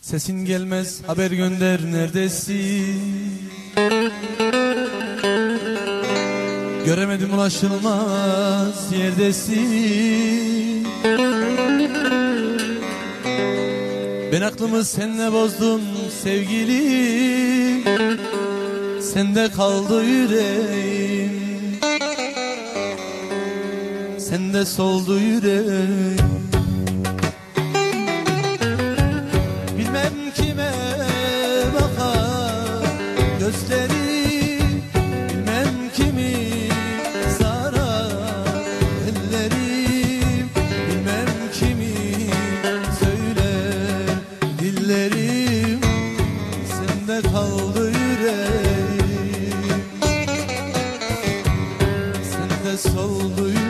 Sesin gelmez, haber gönder, neredesin? Göremedim, ulaşılmaz yerdesin. Ben aklımı seninle bozdum sevgilim, sende kaldı yüreğim, sende soldu yüreğim. Bilmem kime bakar gözlerim, bilmem kimi sarar ellerim, bilmem kimi söyler dillerim, sende kaldı yüreğim, sende soldu yüreğim.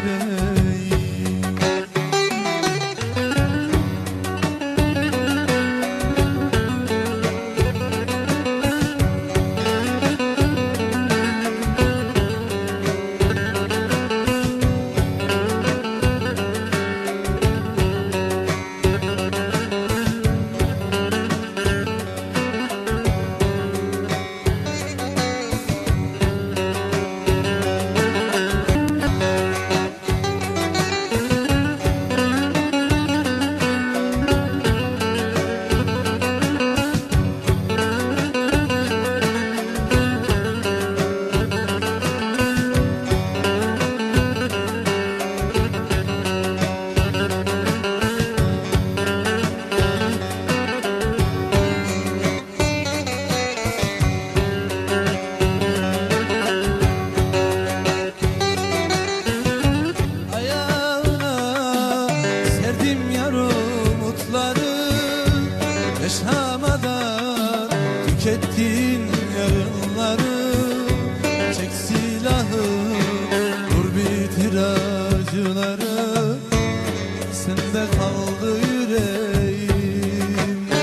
Yaşamadan tükettin yarınları, çek silahı, vur bitir acıları, sende kaldı yüreğim,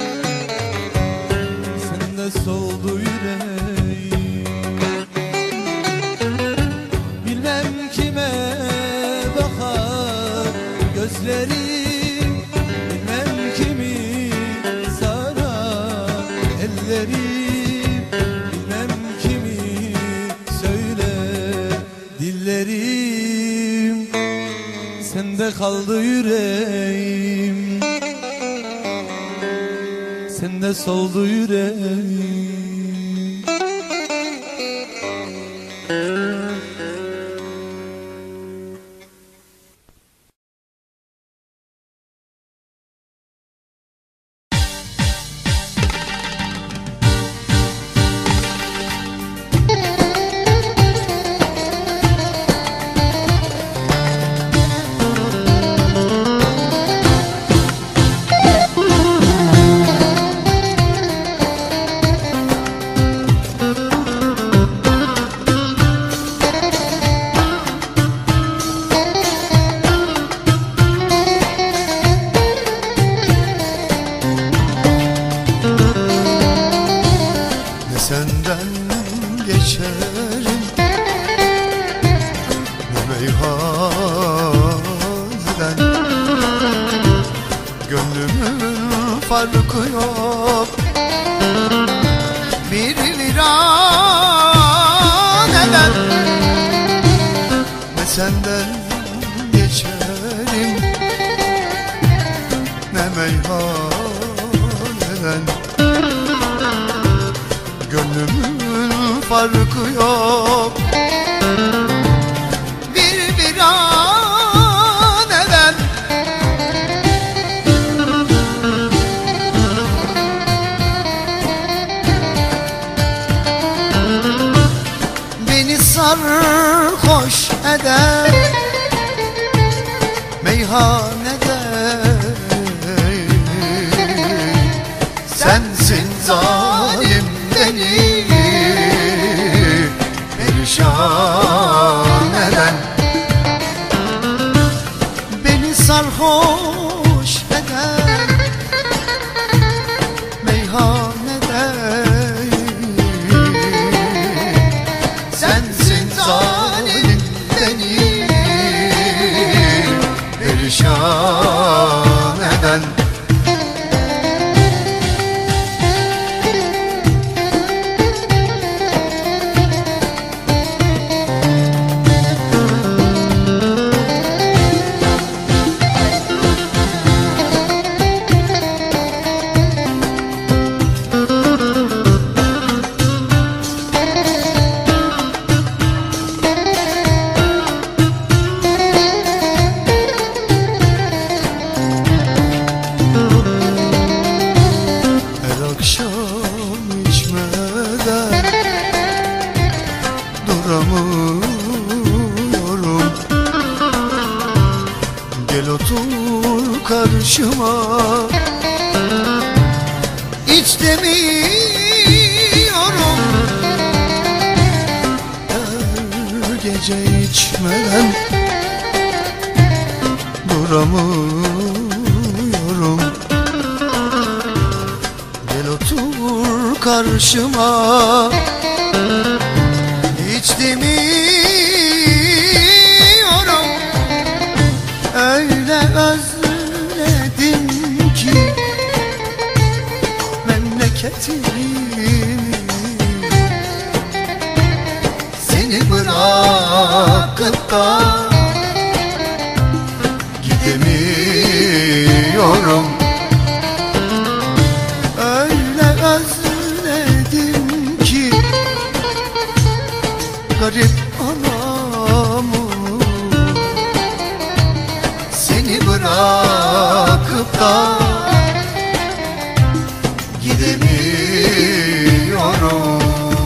sende soldu yüreğim. Bilmem kime bakar gözlerim, bilmem kimi ellerim, bilmem kimi söyler dillerim, sende kaldı yüreğim, sende soldu yüreğim. Senden geçerim ne meyhaneden, gönlümün farkı yok bir viraneden. Ne senden geçerim ne meyhaneden, gönlümün farkı yok bir viraneden. Beni sarhoş eder meyhanede, sensin zalim beni perişan eden. Beni sarhoş eden meyhanede, sensin zalim beni perişan eden. karşıma. Hiç demiyorum her gece içmeden duramıyorum. Gel otur karşıma. Hiç demiyorum öyle özledim ki memleketimi. Seni bırakıp da gidemiyorum. Öyle özledim ki garip anamı. Seni bırakıp da gidemiyorum.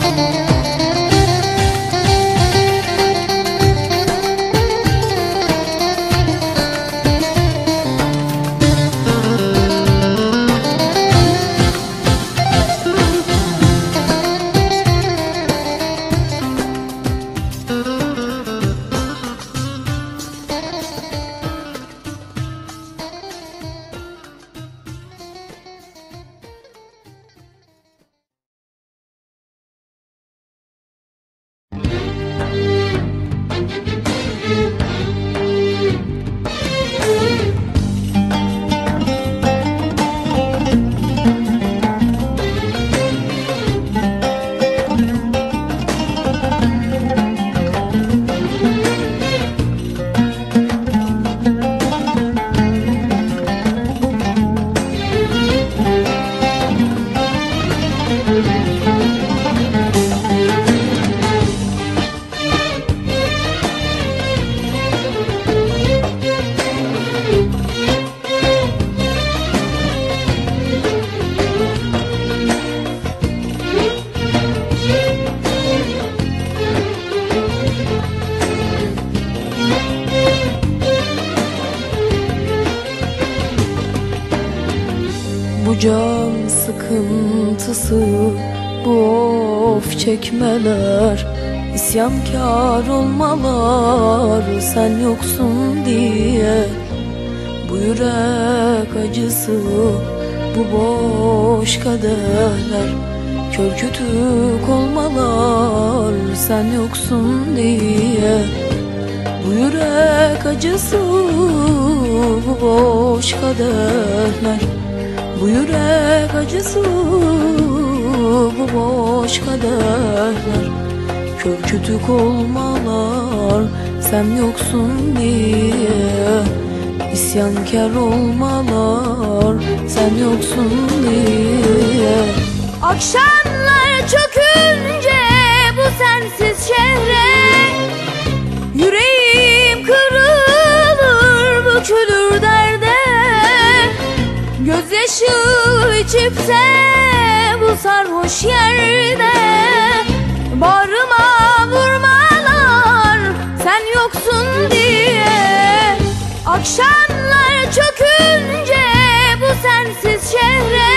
Bu can sıkıntısı, bu of çekmeler, isyankar olmalar sen yoksun diye. Bu yürek acısı, bu boş kaderler, kör kütük olmalar sen yoksun diye. Bu yürek acısı, bu boş kaderler, bu yürek acısı, bu boş kaderler, kör kütük olmalar sen yoksun diye. İsyankar olmalar sen yoksun diye. Akşamlar çökünce bu sensiz şehre, yüreğim kırılır, bükülür derde. Gözyaşı içipse bu sarhoş yerde, bağrıma vurmalar sen yoksun diye. Akşamlar çökünce bu sensiz şehre,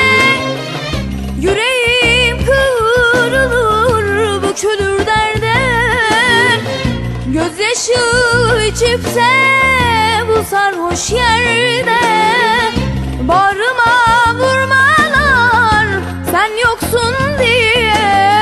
yüreğim kırılır, bükülür derde. Gözyaşı içipse bu sarhoş yerde, bağrıma vurmalar sen yoksun diye.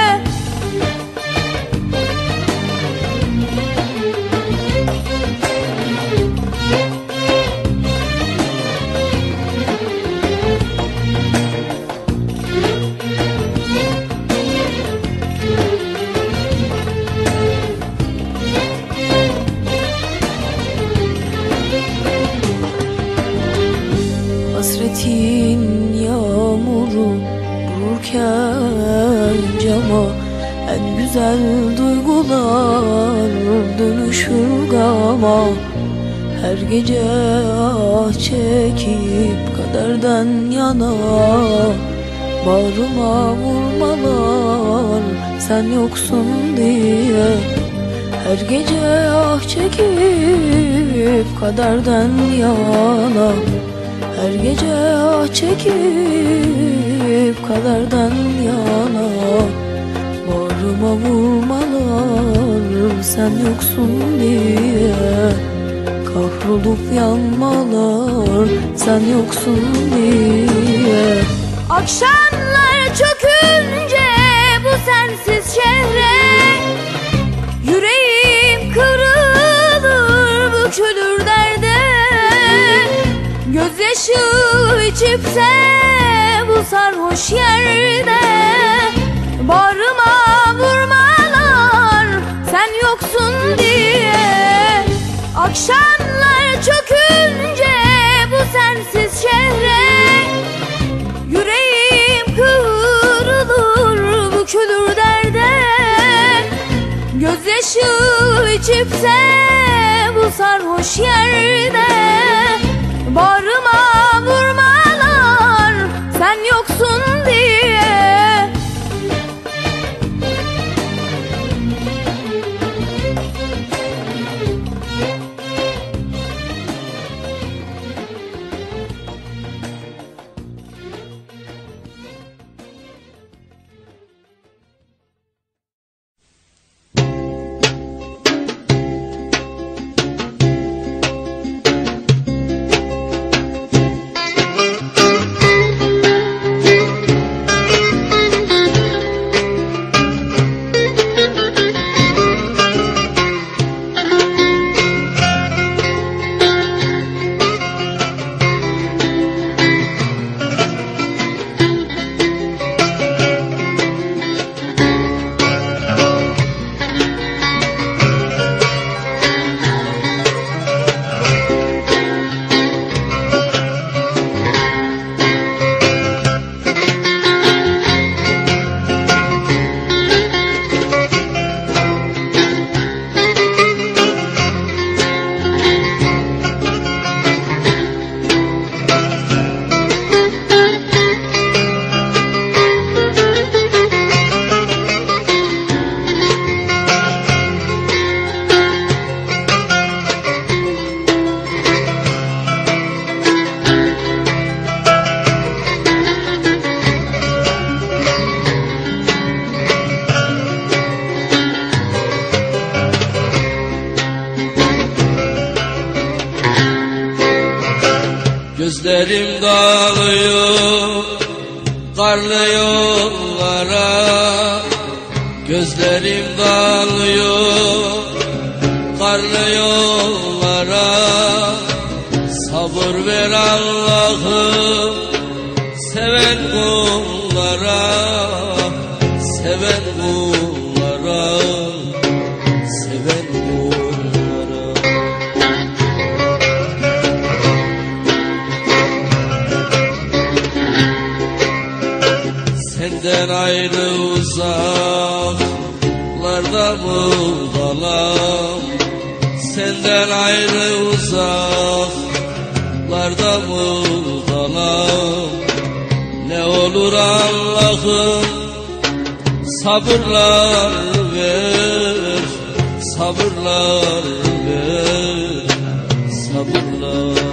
Hasretin yağmuru vururken cama, en güzel duygular dönüşür gama. Her gece ah çekip kaderden yana, bağrıma vurmalar sen yoksun diye. Her gece ah çekip kaderden yana, Her gece ah çekip kaderden yana bağrıma vurmalar sen yoksun diye, kahrolup yanmalar sen yoksun diye. Akşamlar çökünce bu sensiz şehre yüreğim kırılır, bükülür derde. Gözyaşı içipse bu sarhoş yerde bağrıma vurmalar sen yoksun diye. Akşamlar çökünce bu sensiz şehre yüreğim kırılır, bükülür derde. Gözyaşı içipse bu sarhoş yerde bağrıma vurmalar sen yoksun diye. Gözlerim dağılıyor karlı yollara, gözlerim dağılıyor karlı yollara. Sabır ver Allah'ım seven kullara, seven kullara, seven kullara. Senden ayrı uzaklarda mı kalam, senden ayrı uzaklarda mı kalam. Ne olur Allah'ım sabırlar ver, sabırlar ver, sabırlar ver.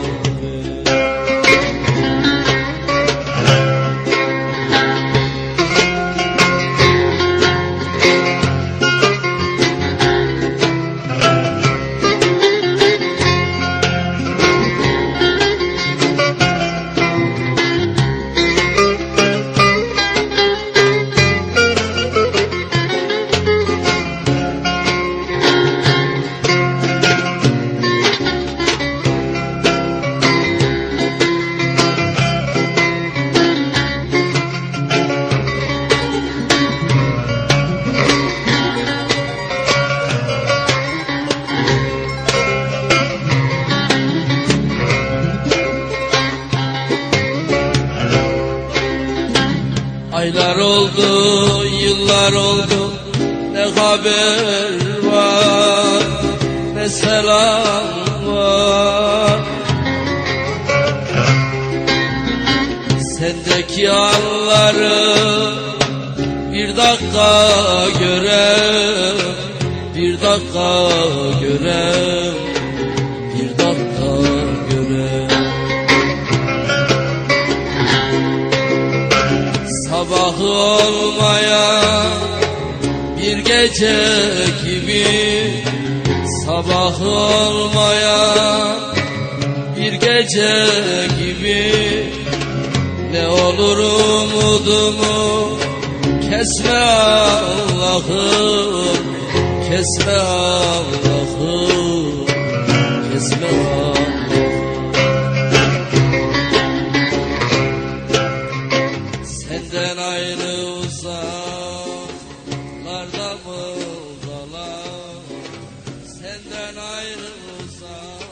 Aylar oldu, yıllar oldu, ne haber var, ne selam var. Sendeki anları bir dakika görem, bir dakika görem, bir dakika görem. sabahı olmayan bir gece gibi, sabahı olmayan bir gece gibi. Ne olur umudumu kesme Allah'ım, kesme Allah'ım, kesme Allah'ım. Senden ayrı uzaklarda mı dalar, senden ayrı uzak